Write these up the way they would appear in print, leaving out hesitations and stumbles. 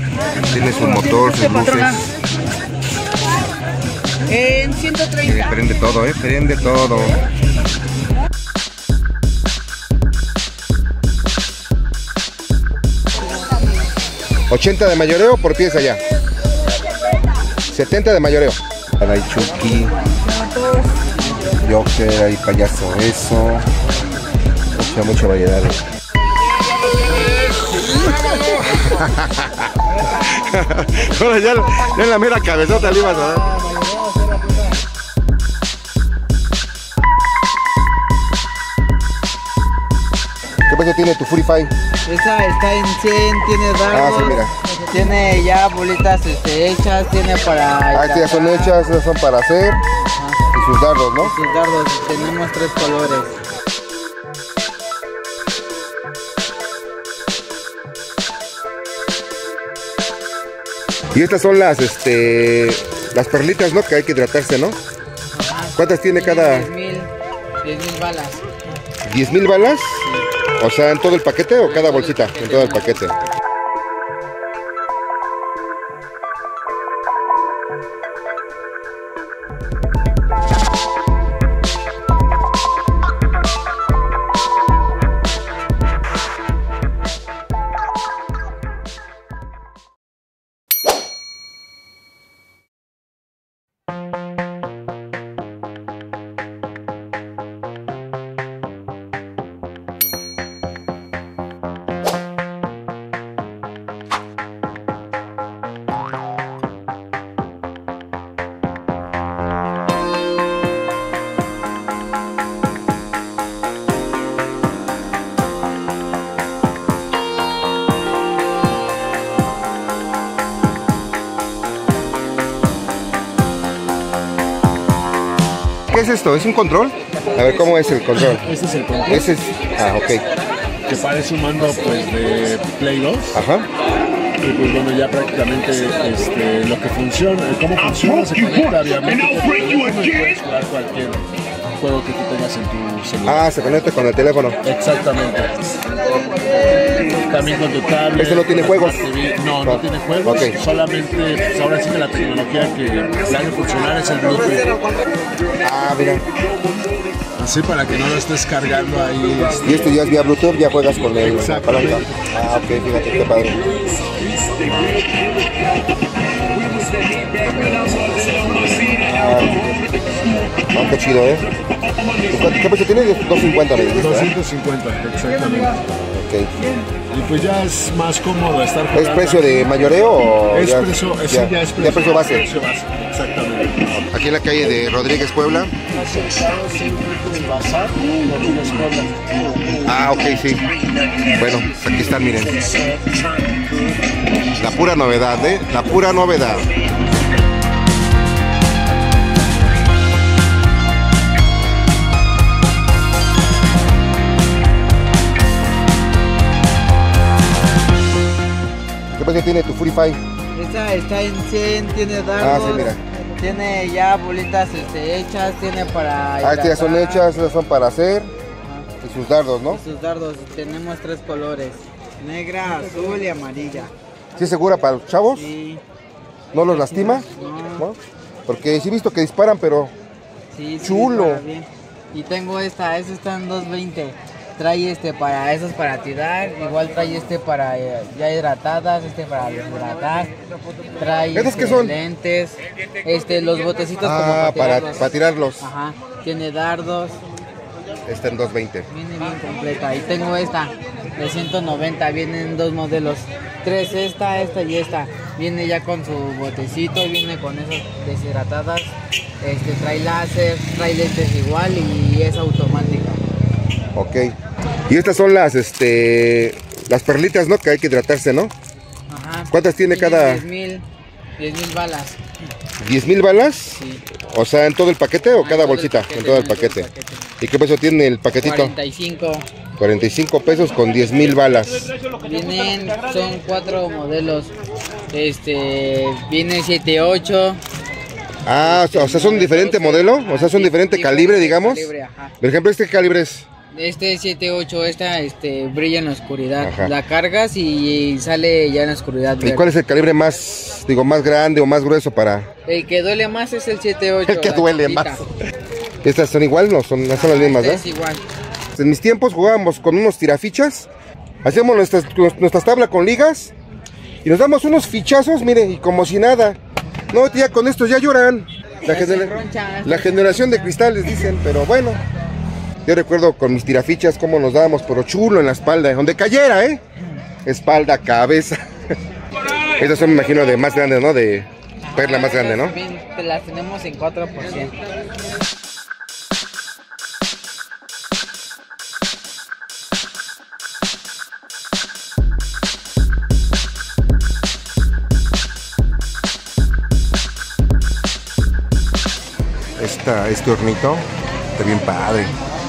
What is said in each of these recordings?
Tiene su motor, sus luces. En 130. Prende todo, prende todo. ¿80 de mayoreo por pieza ya? 70 de mayoreo. Hay Chucky, Joker, hay payaso eso. Mucha variedad. Ahora ya en la mera cabezota le ibas a dar. ¿Qué precio tiene tu Furify? Esa está en 100, tiene dardos. Ah, sí, mira. Tiene ya bolitas hechas, tiene para... Ah, estas ya son hechas, estas son para hacer. Y sus dardos, ¿no? Sus dardos, tenemos 3 colores. Y estas son las perlitas, ¿no? Que hay que hidratarse, ¿no? Ajá. ¿Cuántas tiene cada? 10,000 balas. ¿10,000 balas? Sí. O sea, ¿en todo el paquete o cada bolsita? En todo el paquete. ¿Qué es esto? ¿Es un control? A ver, ¿cómo es el control? Este es el control. Ese es... Ah, ok. Que parece un mando pues de Play 2. Ajá. Y pues bueno, ya prácticamente lo que funciona, cómo funciona, se conecta obviamente con el teléfono y puedes jugar cualquier juego que tú tengas en tu celular. Ah, se conecta con el teléfono. Exactamente. También con tu tablet. ¿Este no tiene juegos? No, no tiene juegos. Okay. Solamente, pues ahora sí que la tecnología que la hace funcionar es el Bluetooth. Ah, mira. Así para que no lo estés cargando ahí. Y esto ya es vía Bluetooth, ya juegas con el Exactamente. palanca. Ah, ok, fíjate qué padre. Ah, qué chido, ¿eh? ¿Qué precio tiene? 250, me dijiste, 250, exactamente. Ok. Y pues ya es más cómodo estar jugando. ¿Es precio de mayoreo o Es ya, precio, ya es precio base? Precio base, exactamente. Aquí en la calle de Rodríguez, Puebla. Ah, ok, sí. Bueno, pues aquí están, miren. La pura novedad, ¿eh? La pura novedad. ¿Qué precio tiene tu Furify? Esta está en 100, tiene dardos. Ah, sí, mira. Tiene ya bolitas hechas, tiene para... Ah, estas ya son hechas, estas son para hacer. Ajá. Y sus dardos, ¿no? Y sus dardos, tenemos 3 colores. Negra, azul y amarilla. ¿Sí es segura para los chavos? Sí. ¿No los lastima? No. ¿No? Porque sí he visto que disparan, pero... Sí, Chulo. para bien. Y tengo esta está en 220. Trae para esos para tirar, igual trae para ya hidratadas, para deshidratar. Trae ¿Estos qué son? lentes, los botecitos Ah, como para tirarlos. Ajá. Tiene dardos. Está en 220. Viene bien completa. Y tengo esta de 190, vienen 2 modelos. 3, esta y esta. Viene ya con su botecito, viene con esas deshidratadas. Trae láser, trae lentes igual y es automática. Ok. Y estas son las perlitas, ¿no? Que hay que hidratarse, ¿no? Ajá. ¿Cuántas tiene cada? 10,000 balas. ¿10,000 balas? Sí. O sea, ¿en todo el paquete o cada todo el bolsita? paquete, En todo el en todo el paquete. paquete. ¿Y qué precio tiene el paquetito? 45. 45 pesos con 10,000 balas. Son 4 modelos. Viene 7, 8. Ah, o sea, son diferente modelo, o sea, son diferente calibre, digamos. Calibre, ajá. Por ejemplo, ¿este qué calibre es? Este 7-8, esta brilla en la oscuridad. Ajá. La cargas y sale ya en la oscuridad. ¿Y cuál es el calibre más, digo, más grande o más grueso para...? El que duele más es el 7-8. El que la duele chiquita. más. ¿Estas son igual? No son las mismas, ¿no? Es igual. En mis tiempos jugábamos con unos tirafichas, hacíamos nuestras tablas con ligas y nos damos unos fichazos, mire, y como si nada. No, ya con estos ya lloran. La generación de cristales dicen, pero bueno. Yo recuerdo con mis tirafichas cómo nos dábamos pero chulo en la espalda, donde cayera, espalda, cabeza. Estas son, me imagino, de más grandes, ¿no? De perla más grande, ¿no? También las tenemos en 4%. Este hornito está bien padre.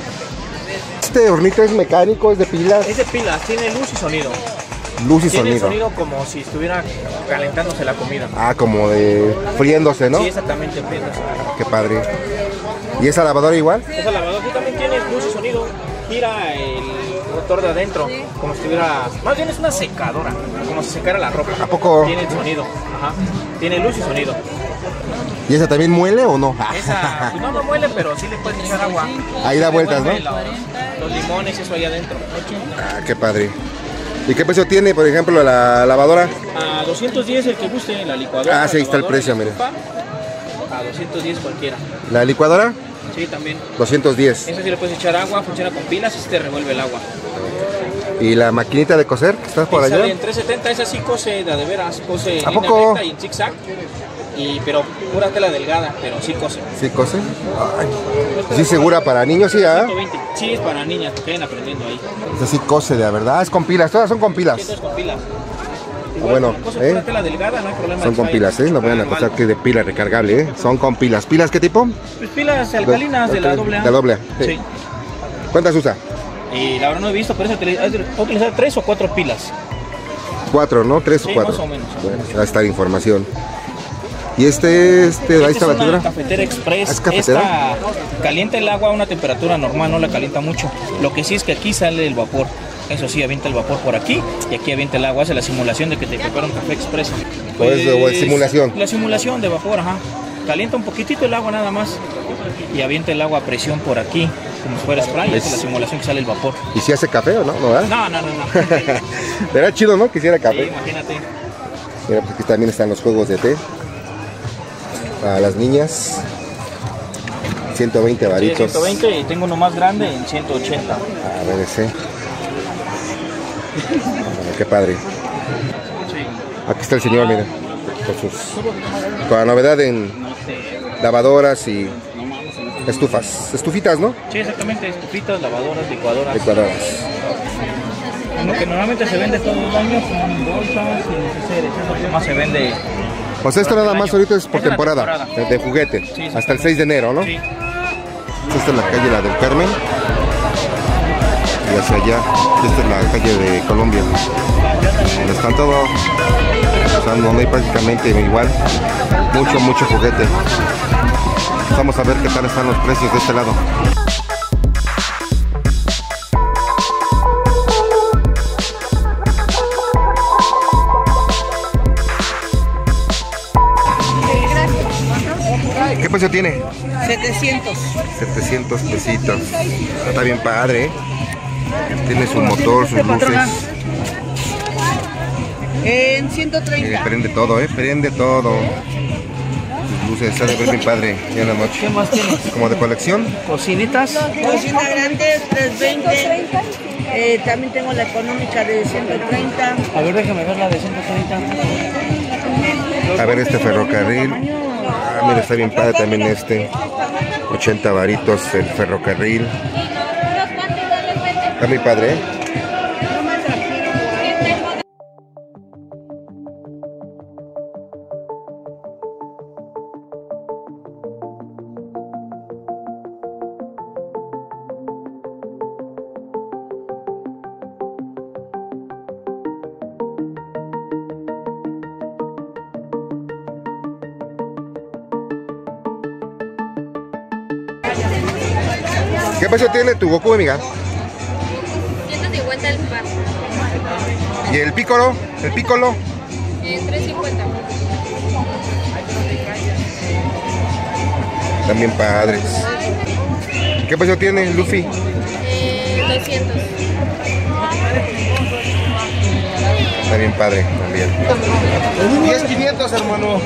Este hornito es mecánico, es de pilas. Es de pilas, tiene luz y sonido. Luz y Tiene sonido. sonido como si estuviera calentándose la comida. Ah, como de friéndose, ¿no? Sí, exactamente, friéndose. Qué padre. ¿Y esa lavadora igual? Esa lavadora aquí también tiene luz y sonido. Gira el motor de adentro, como si estuviera... Más bien es una secadora, como si secara la ropa. ¿A poco? Tiene el sonido, ajá. Tiene luz y sonido. ¿Y esa también muele o no? Esa, pues no muele, pero sí le puedes echar agua. Ahí da vueltas, ¿no? Los limones, eso ahí adentro. Ah, qué padre. ¿Y qué precio tiene, por ejemplo, la lavadora? A 210 el que guste, la licuadora. Ah, sí, ahí está el lavadora, precio, la mire. estufa, a 210 cualquiera. ¿La licuadora? Sí, también. 210. Esa sí le puedes echar agua, funciona con pilas y se te revuelve el agua. ¿Y la maquinita de coser que está por Sale allá? en 370, esa sí cose de veras, cose en ¿A línea poco? recta y en zigzag. Pero pura tela delgada, pero sí cose. ¿Sí cose? Ay. ¿Sí segura para niños? Sí, ¿ah? 120. Sí, es para niñas que vayan aprendiendo ahí. Esa sí cose de verdad. Es con pilas, todas son con pilas. Sí, con pilas. Bueno, Pura tela delgada, no hay problema. son con pilas, no vayan a pensar que es de pila recargable, Son con pilas. ¿Pilas qué tipo? Pues pilas alcalinas de la AA. La doble A. Sí. ¿Cuántas usa? Y la verdad no he visto, pero es de utilizar 3 o 4 pilas. 4, ¿no? 3 o Sí, 4. más o menos. Bueno, ahí está la información. ¿Y ahí está Esta esta es una batidora? cafetera express. ¿Es cafetera? Esta calienta el agua a una temperatura normal, no la calienta mucho. Lo que sí es que aquí sale el vapor. Eso sí, avienta el vapor por aquí y aquí avienta el agua. Hace la simulación de que te prepara un café express. ¿O es simulación? La simulación de vapor, ajá. Calienta un poquitito el agua nada más y avienta el agua a presión por aquí, como si fuera spray. Esa es la simulación que sale el vapor. ¿Y si hace café o no? ¿No, verdad? No. Será chido, ¿no? Que hiciera Sí, café. imagínate. Mira, pues aquí también están los juegos de té. Para las niñas. 120 Sí, varitos. 120 y tengo uno más grande en 180. A ver ese. Qué padre. Aquí está el señor, mira. Con la novedad en lavadoras y estufas. Estufitas, ¿no? Sí, exactamente. Estufitas, lavadoras, licuadoras. Licuadoras. Lo que normalmente se vende todo el año son en bolsas y neceseres. Es lo que más se vende. Pues esto nada más ahorita es por Es la temporada, de juguete. Sí, Hasta el 6 de enero, ¿no? Sí. Esta es la calle, la del Carmen. Y hacia allá, esta es la calle de Colombia. Donde están todo, o sea, donde hay prácticamente igual, mucho juguete. Vamos a ver qué tal están los precios de este lado. ¿Qué precio tiene? 700. 700 pesitos. Está bien padre, Tiene su motor, sus luces. En 130. Prende todo, prende todo. Sus luces, está de ver bien padre. Ya en la noche. ¿Qué más tienes? Como de colección. Cocinitas. Cocina grande, 320. También tengo la económica de 130. A ver, déjame ver la de 130. A ver este ferrocarril. Ah, mira, está bien padre también este. 80 varitos el ferrocarril. Está muy padre, ¿Qué precio tiene tu Goku, amiga? 50 el par. ¿Y el pícolo? ¿El pícolo? 3.50. También padres. ¿Qué precio tiene, Luffy? 200. Está bien padre también. 10.500, hermano.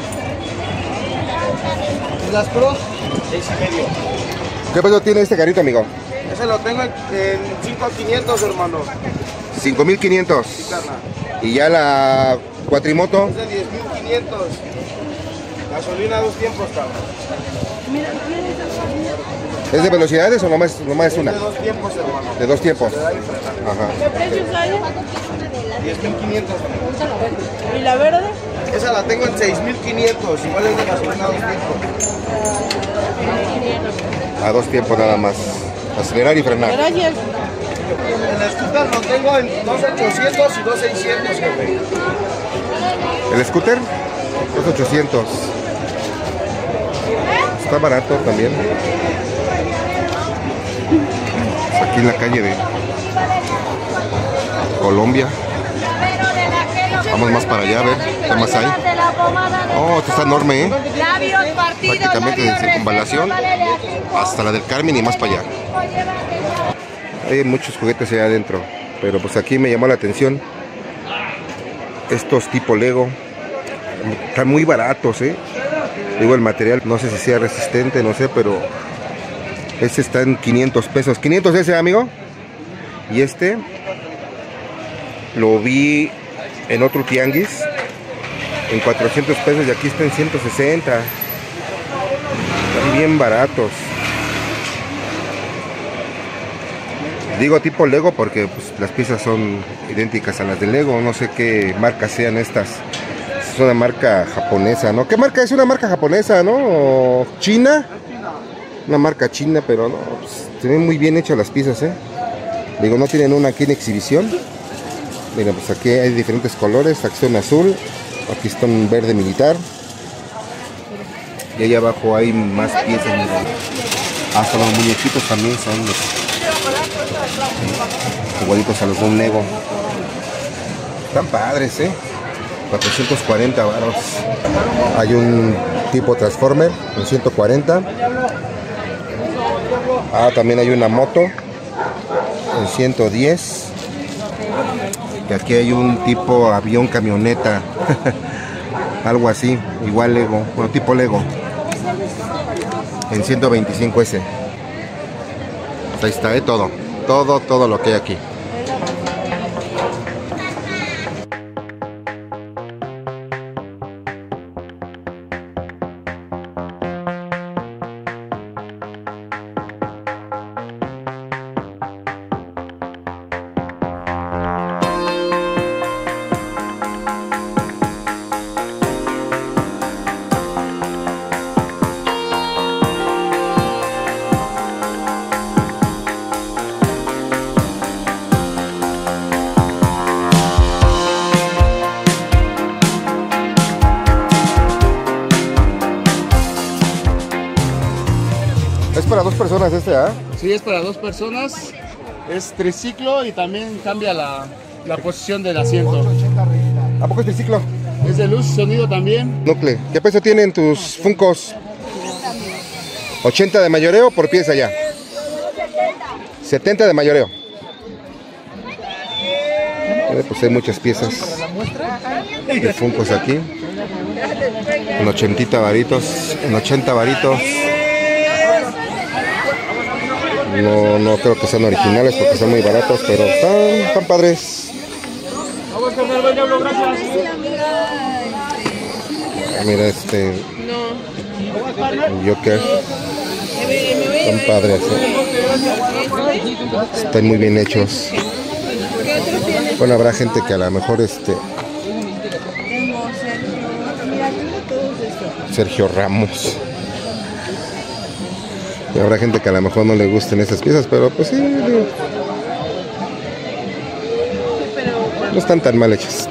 Las Pro, 6.5. ¿Qué precio tiene este carrito, amigo? Ese lo tengo en 5.500, hermano. 5.500. Sí, carnal. Y ya la cuatrimoto. Es de 10.500. Gasolina 2 tiempos, cabrón. ¿Es de velocidades o nomás es una? De 2 tiempos, hermano. De 2 tiempos. Pedal y frenado. Ajá. 10.500. ¿Y la verde? Esa la tengo en 6.500. Igual es de gasolina 2 tiempos. A 2 tiempos nada más. Acelerar y frenar. Gracias. El scooter lo tengo en 2.800 y 2.600, jefe. El scooter, 2.800. Está barato también. Pues aquí en la calle de Colombia. Vamos más para allá a ver qué más hay. Oh, esto está enorme, ¿eh? Prácticamente desde Circunvalación hasta la del Carmen y más para allá. Hay muchos juguetes allá adentro, pero pues aquí me llamó la atención estos tipo Lego. Están muy baratos, ¿eh? Digo, el material no sé si sea resistente, no sé, pero este está en 500 pesos. 500 ese, amigo. Y este lo vi en otro tianguis en 400 pesos y aquí está en 160. Están bien baratos. Digo tipo Lego porque pues, las piezas son idénticas a las de Lego. No sé qué marcas sean estas. Es una marca japonesa, ¿no? ¿Qué marca es? Una marca japonesa, ¿no? ¿O China? Una marca china, pero no, pues, se ven muy bien hechas las piezas, ¿eh? Digo, no tienen una aquí en exhibición. Miren, pues aquí hay diferentes colores. Aquí está un azul, aquí está un verde militar. Y ahí abajo hay más piezas, miren. Hasta los muñequitos también son igualitos a los de un Lego. Están padres, ¿eh? 440 varos. Hay un tipo Transformer en 140. Ah, también hay una moto en 110. Y aquí hay un tipo avión camioneta. Algo así, igual Lego, bueno, tipo Lego. En 125 ese. Ahí está, todo lo que hay aquí. Es para 2 personas este, ¿ah? Sí, es para 2 personas. Es triciclo y también cambia la posición del asiento. ¿A poco es triciclo? Es de luz y sonido también. Núcleo. ¿Qué peso tienen tus Funkos? 80 de mayoreo por pieza ya. 70 de mayoreo. Pues hay muchas piezas de Funkos aquí. En 80 varitos. En 80 varitos. No creo que sean originales porque son muy baratos, pero están padres. Mira este Joker. Están padres, están muy bien hechos. Bueno, habrá gente que a lo mejor Sergio Ramos. Y habrá gente que a lo mejor no le gusten esas piezas, pero pues sí, no están tan mal hechas.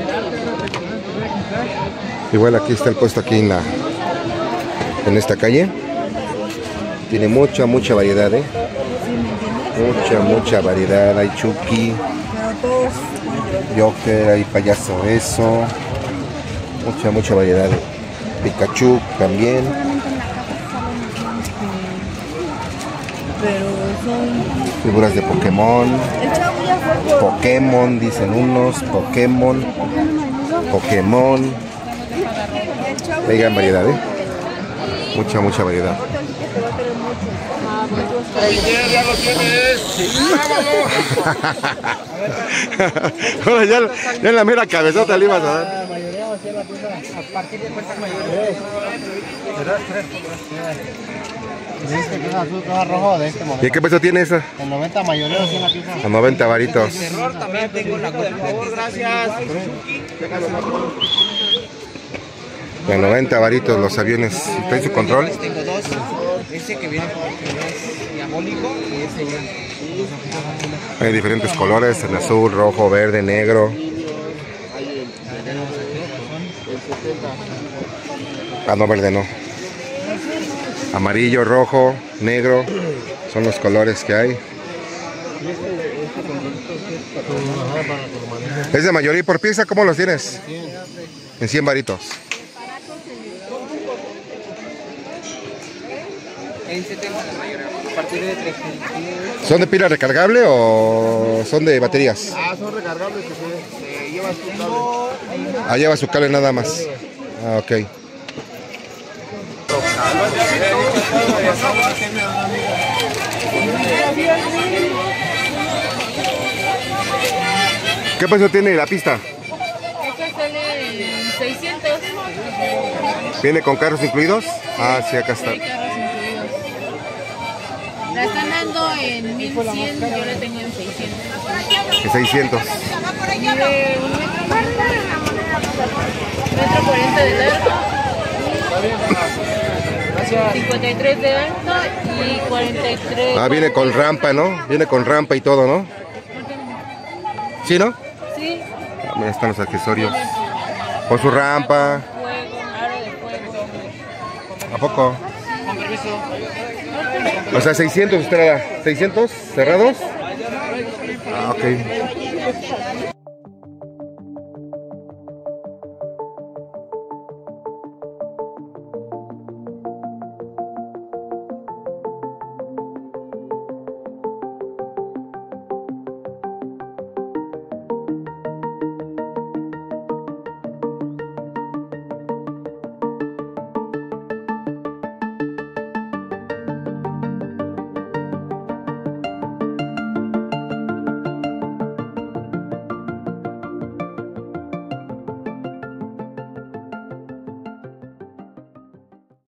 Igual aquí está el puesto aquí en esta calle. Tiene mucha variedad, mucha variedad. Hay Chucky, Joker, hay payaso eso. Mucha variedad de Pikachu también. Pero son... Figuras de Pokémon. Pokémon, dicen unos. Pokémon. Hay gran variedad, mucha variedad. Ya lo tienes. Ahora ya en la mera cabezota le ibas a dar. ¿Y qué peso tiene esa? El 90 mayoreo, sí, en la pieza. A 90 varitos. Terror también tengo la por favor, gracias. A 90 varitos los aviones. ¿Traen su control? Tengo dos. Ese que viene es diabólico y ese ya. Hay diferentes colores, en azul, rojo, verde, negro. Ah, no, verde no. Amarillo, rojo, negro. Son los colores que hay. ¿Es de mayoría por pieza? ¿Cómo los tienes? En 100 varitos. En 70 la mayoría. A partir de 300. ¿Son de pila recargable o son de baterías? Ah, son recargables que se llevan su cable. Ah, lleva su cable nada más. Ah, ok. ¿Qué precio tiene la pista? Esta sale en 600. ¿Viene con carros incluidos? Ah, sí, acá está. Hay carros incluidos. La están dando en 1100, yo la tengo en 600. En 600. Mide 1 metro más. 1,40 m de largo. 53 de alto y 43. Ah, viene con rampa, ¿no? Viene con rampa y todo, ¿no? ¿Sí, no? Sí. Ah, mira, están los accesorios. Con su rampa. Fuego, aro de fuego. ¿A poco? O sea, 600 usted la da. ¿600 cerrados? Ah, ok.